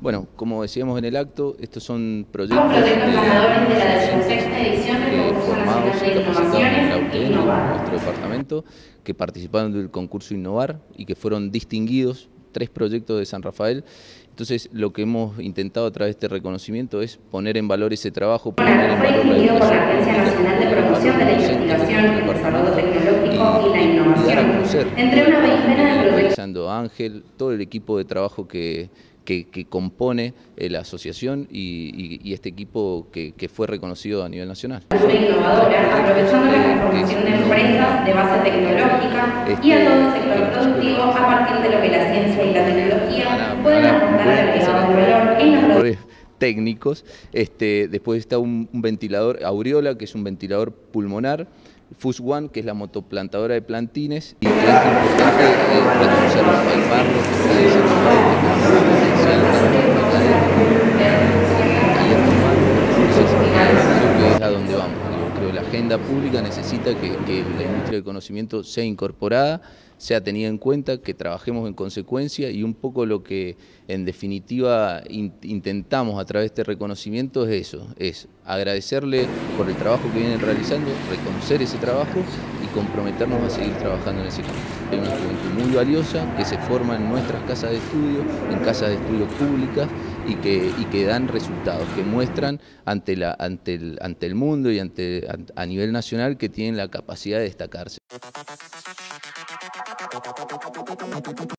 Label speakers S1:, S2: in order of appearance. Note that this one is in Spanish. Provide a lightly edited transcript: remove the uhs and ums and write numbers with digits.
S1: Bueno, como decíamos en el acto, estos son proyectos
S2: Ganadores de la decimosexta edición del Concurso
S1: formados
S2: Nacional
S1: y
S2: de
S1: capacitados en la
S2: Innovaciones
S1: UTN, en
S2: Innova.
S1: nuestro departamento, que participaron del concurso Innovar y que fueron distinguidos 3 proyectos de San Rafael. Entonces, lo que hemos intentado a través de este reconocimiento es poner en valor ese trabajo, poner en
S2: Fue
S1: valor la
S2: distinguido por la
S1: educación
S2: Agencia
S1: pública,
S2: Nacional de
S1: poner en valor
S2: Promoción de
S1: los
S2: la
S1: docentes de
S2: Investigación,
S1: nuestro
S2: el Desarrollo
S1: departamento
S2: Tecnológico y la
S1: y dar a
S2: Innovación.
S1: conocer
S2: Entre
S1: todo el
S2: una
S1: trabajo que
S2: veintena de
S1: viene
S2: proyectos.
S1: realizando Ángel, todo el equipo de trabajo que compone la asociación y este equipo que fue reconocido a nivel nacional.
S2: Innovadora, aprovechando la conformación de empresas de base tecnológica y a todo el sector productivo a partir de lo que la ciencia y la tecnología pueden aportar al agregado de valor en la producción.
S1: Técnicos. Después está un ventilador Aureola, que es un ventilador pulmonar. FUS One, que es la motoplantadora de plantines, y que es importante reconocerlo, palparlo, porque es esencial para nuestra cadena humana. Entonces, creo que es a donde vamos. Creo que la agenda pública necesita que la industria del conocimiento sea incorporada, sea tenida en cuenta, que trabajemos en consecuencia, y un poco lo que en definitiva intentamos a través de este reconocimiento es eso, es agradecerle por el trabajo que vienen realizando, reconocer ese trabajo y comprometernos a seguir trabajando en ese campo. Hay una juventud muy valiosa que se forma en nuestras casas de estudio, en casas de estudio públicas, y que dan resultados, que muestran ante el mundo y a nivel nacional que tienen la capacidad de destacarse.